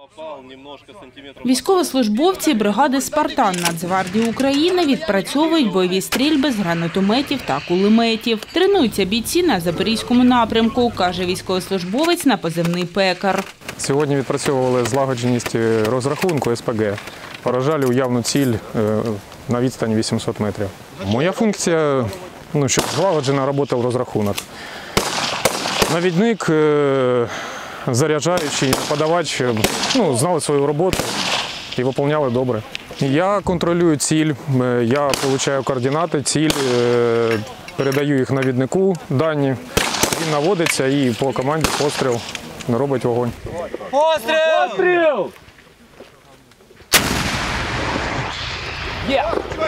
Військовослужбовці бригади «Спартан» Нацгвардії України відпрацьовують бойові стрільби з гранатометів та кулеметів. Тренуються бійці на Запорізькому напрямку, каже військовослужбовець на позивний «Пекар». Сьогодні відпрацьовували злагодженість розрахунку СПГ. Поражали уявну ціль на відстані 800 метрів. Моя функція – щоб злагоджено працював розрахунок. Навідник, заряджаючий, подавач знали свою роботу і виконували добре. Я контролюю ціль, я отримую координати, ціль, передаю їх навіднику, дані. Він наводиться і по команді постріл робить вогонь. Постріл! Постріл! Є!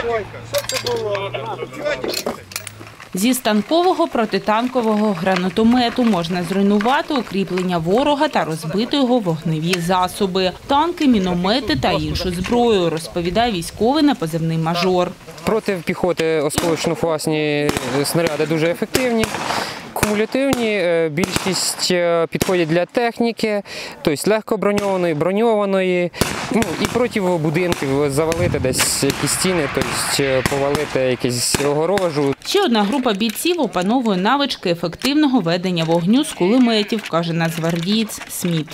Зі станкового протитанкового гранатомету можна зруйнувати укріплення ворога та розбити його вогневі засоби – танки, міномети та іншу зброю, розповідає військовий на позивний «Мажор». Проти піхоти осколочно-фугасні снаряди дуже ефективні, кумулятивні, більшість підходять для техніки, тобто легко броньованої, броньованої, і проти будинків завалити десь якісь стіни, тобто повалити якусь огорожу. Ще одна група бійців опановує навички ефективного ведення вогню з кулеметів, каже нацгвардієць Сміт.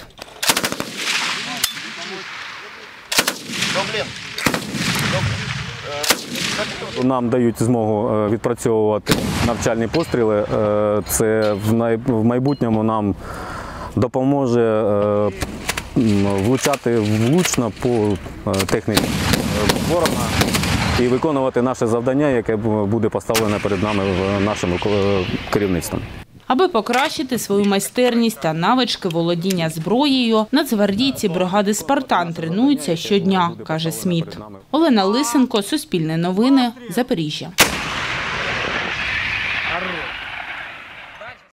Нам дають змогу відпрацьовувати навчальні постріли. Це в майбутньому нам допоможе влучати влучно по техніці ворога і виконувати наше завдання, яке буде поставлене перед нами нашим керівництвом. Аби покращити свою майстерність та навички володіння зброєю, нацгвардійці бригади «Спартан» тренуються щодня, каже Сміт. Олена Лисенко, Суспільне новини, Запоріжжя.